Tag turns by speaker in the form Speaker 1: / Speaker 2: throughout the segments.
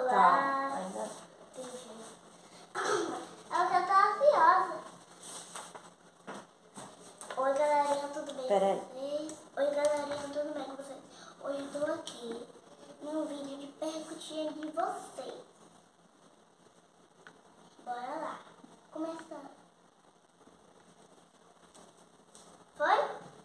Speaker 1: Olá.
Speaker 2: Ainda.
Speaker 1: Ela já tá ansiosa. Oi, galerinha, tudo bem
Speaker 2: Peraí.
Speaker 1: com vocês? Oi, galerinha, tudo bem com vocês? Hoje eu tô aqui num vídeo de perguntinha de vocês. Bora lá. Começando. Foi?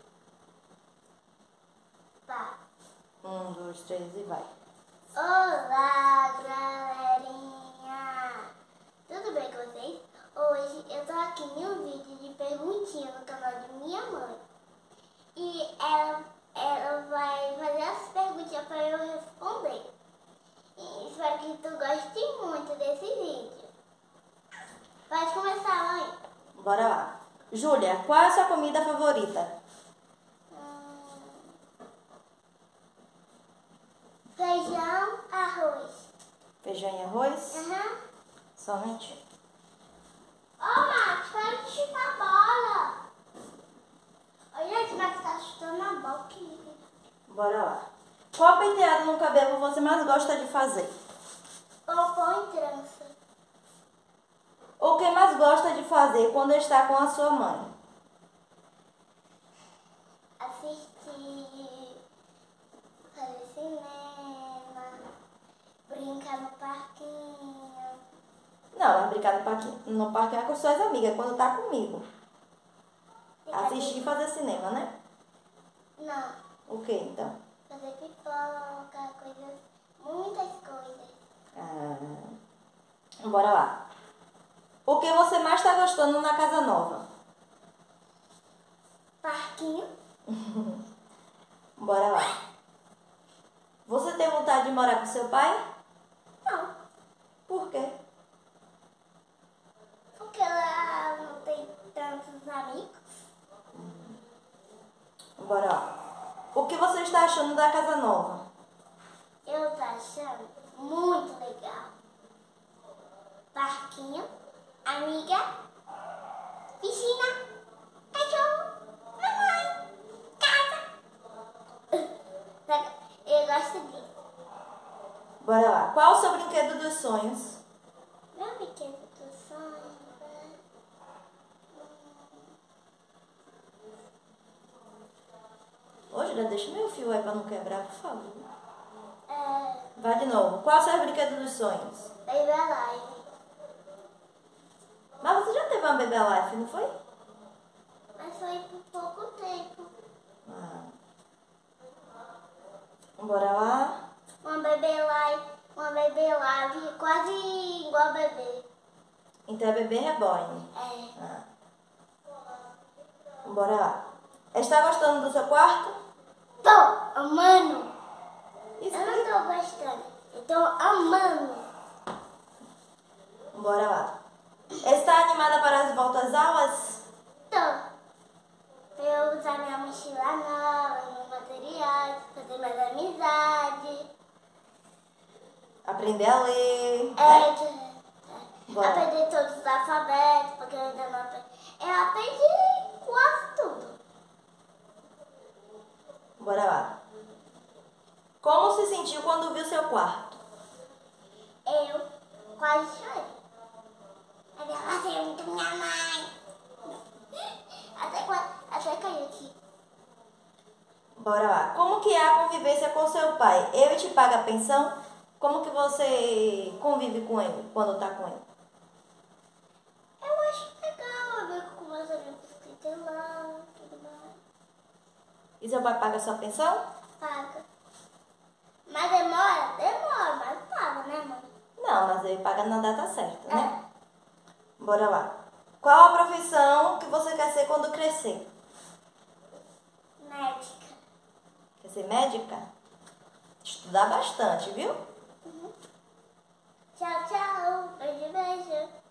Speaker 1: Tá.
Speaker 2: 1, 2, 3 e vai.
Speaker 1: Olá, galerinha! Tudo bem com vocês? Hoje eu tô aqui em um vídeo de perguntinha no canal de minha mãe. E ela vai fazer as perguntinhas para eu responder. E espero que tu goste muito desse vídeo. Pode começar, mãe.
Speaker 2: Bora lá. Júlia, qual é a sua comida favorita?
Speaker 1: Feijão, arroz.
Speaker 2: Feijão e arroz?
Speaker 1: Aham.
Speaker 2: Somente?
Speaker 1: Ô, Max, para de chutar a bola. Ô, gente, o Max tá chutando a bola.
Speaker 2: Bora lá. Qual penteado no cabelo você mais gosta de fazer?
Speaker 1: Pompom e trança.
Speaker 2: O que mais gosta de fazer quando está com a sua mãe?
Speaker 1: Assistir, fazer cinema, brincar no parquinho.
Speaker 2: Não, vai brincar no parque é com suas amigas, quando tá comigo. Assistir e fazer cinema, né?
Speaker 1: Não,
Speaker 2: O que então?
Speaker 1: fazer pipoca, coisas, muitas coisas.
Speaker 2: Bora lá. O que você mais está gostando na casa nova?
Speaker 1: Parquinho?
Speaker 2: Bora lá. Você tem vontade de morar com seu pai?
Speaker 1: Não,
Speaker 2: Por quê?
Speaker 1: porque ela não tem tantos amigos.
Speaker 2: Bora lá. O que você está achando da casa nova?
Speaker 1: Eu tô achando muito legal. Parquinho, amiga, piscina, cachorro, mamãe, casa. Eu gosto disso.
Speaker 2: Bora lá. Qual o seu brinquedo dos sonhos?
Speaker 1: Meu brinquedo do sonho.
Speaker 2: Ô, Julia, deixa meu fio aí pra não quebrar, por favor.
Speaker 1: É,
Speaker 2: Vai de novo. Qual o seu brinquedo dos sonhos?
Speaker 1: Baby Alive.
Speaker 2: Mas você já teve uma Baby Life, não foi?
Speaker 1: Mas foi por pouco tempo.
Speaker 2: Bora lá.
Speaker 1: Uma Baby Alive quase igual a bebê.
Speaker 2: Então é bebê reborn.
Speaker 1: É.
Speaker 2: Bora lá. Está gostando do seu quarto?
Speaker 1: Tô amando.
Speaker 2: Isso.
Speaker 1: Eu não tô gostando. Eu tô amando.
Speaker 2: Bora lá. Está animada para as voltas às aulas?
Speaker 1: Tô. Pra eu usar minha mochila nova, meus materiais, fazer mais amizade.
Speaker 2: Aprender a ler?
Speaker 1: Bora. Aprender todos os alfabetos, porque eu ainda não aprendi. Eu aprendi quase tudo.
Speaker 2: Bora lá. Como se sentiu quando viu seu quarto?
Speaker 1: Eu quase chorei. Mas eu gostei muito da minha mãe. Até caiu aqui.
Speaker 2: Bora lá. Como que é a convivência com seu pai? Ele te paga a pensão? Como que você convive com ele quando tá com ele?
Speaker 1: Eu acho legal eu ver com meus amigos que tem lá, tudo mais.
Speaker 2: E seu pai paga a sua pensão?
Speaker 1: Paga. Mas demora, mas paga, né, mãe?
Speaker 2: Não, mas ele paga na data certa, né? Bora lá. Qual a profissão que você quer ser quando crescer?
Speaker 1: Médica.
Speaker 2: Quer ser médica? Estudar bastante, viu?
Speaker 1: Tchau, tchau. Beijo, beijo.